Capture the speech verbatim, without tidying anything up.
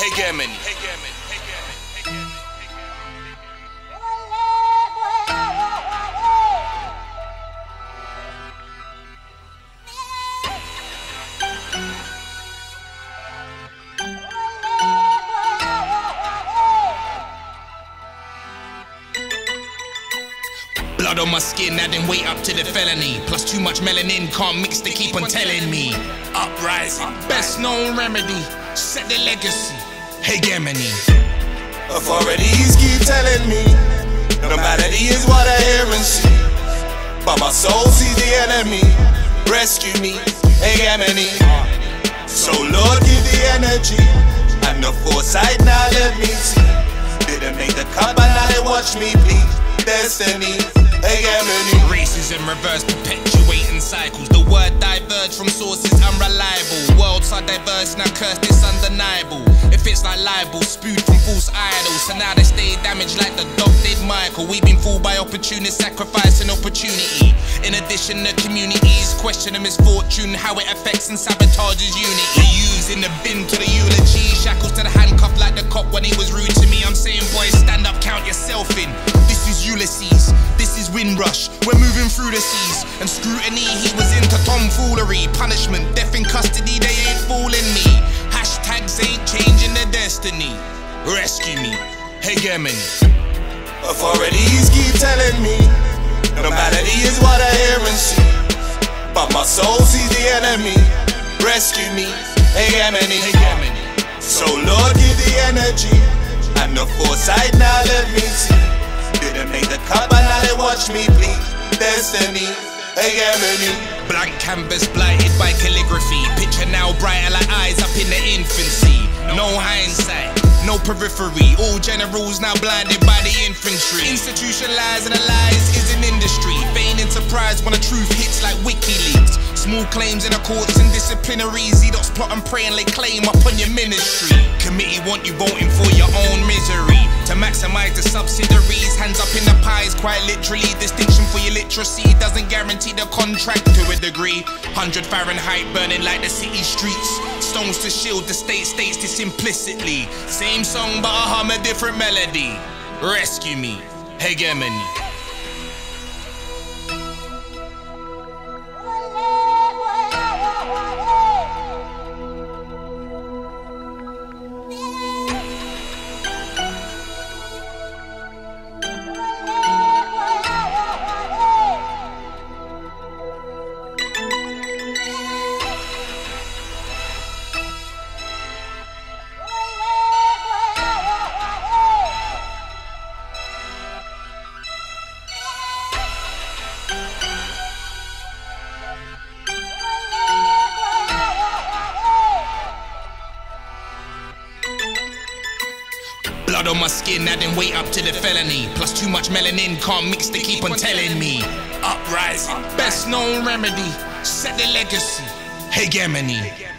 Hegemony. Blood on my skin, adding weight up to the felony. Plus too much melanin, can't mix, they keep on telling me. Uprising, best known remedy, set the legacy. Hegemony. Authorities keep telling me normality is what I hear and see, but my soul sees the enemy. Rescue me, hegemony. So Lord, give the energy and the foresight. Now let me see. Didn't make the cut, but now they watch me bleed. Destiny, hegemony. Racism reverse, perpetuating cycles. The word diverge from sources unreliable. Worlds are diverse, now cursed, it's undeniable. If it's like libel, spewed from false idols, so now they stay damaged like the dog did Michael. We've been fooled by opportunists, sacrificing opportunity. In addition, the communities question the misfortune, how it affects and sabotages unity. Using the bin to the eulogy, shackles to the handcuff like the cop when he was rude to me. I'm saying, boys, stand up, count yourself in. This is Ulysses, this is Windrush, we're moving through the seas. And scrutiny, he was into tomfoolery. Punishment, death in custody, they ain't fooling me. Hashtags ain't changing their destiny. Rescue me, hegemony. Authorities keep telling me normality is what I hear and see, but my soul sees the enemy. Rescue me, hegemony. So Lord, give the energy and the foresight. Now let me see. Didn't make the cut, but now they watch me bleed. Destiny, hegemony. Blank canvas blighted by calligraphy. Picture now brighter like eyes up in the infancy. No hindsight, no periphery. All generals now blinded by the infantry. Institutionalized and the lies is an industry. Feigning surprise when the truth hits like WikiLeaks. Small claims in the courts and disciplinaries. Z-dots plot and pray and lay claim upon your ministry. Committee want you voting for your own misery. To maximize the subsidiaries, hands up in the pies, quite literally. Distinction for your literacy doesn't guarantee the contract to a degree. one hundred Fahrenheit burning like the city streets. Stones to shield the state states this implicitly. Same song but I hum a different melody. Rescue me, hegemony. Blood on my skin, adding weight up to the felony. Plus too much melanin, can't mix, they keep on telling me. Uprising, best known remedy, set the legacy. Hegemony.